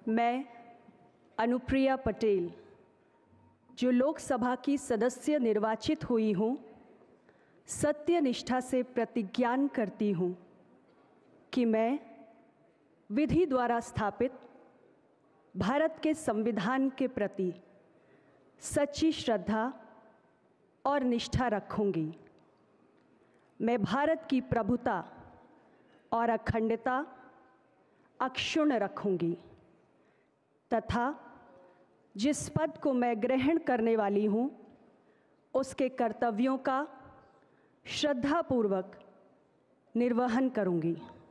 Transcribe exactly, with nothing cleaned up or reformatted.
मैं अनुप्रिया पटेल, जो लोकसभा की सदस्य निर्वाचित हुई हूँ, सत्य निष्ठा से प्रतिज्ञान करती हूँ कि मैं विधि द्वारा स्थापित भारत के संविधान के प्रति सच्ची श्रद्धा और निष्ठा रखूंगी। मैं भारत की प्रभुता और अखंडता अक्षुण्ण रखूंगी तथा जिस पद को मैं ग्रहण करने वाली हूँ, उसके कर्तव्यों का श्रद्धापूर्वक निर्वहन करूंगी।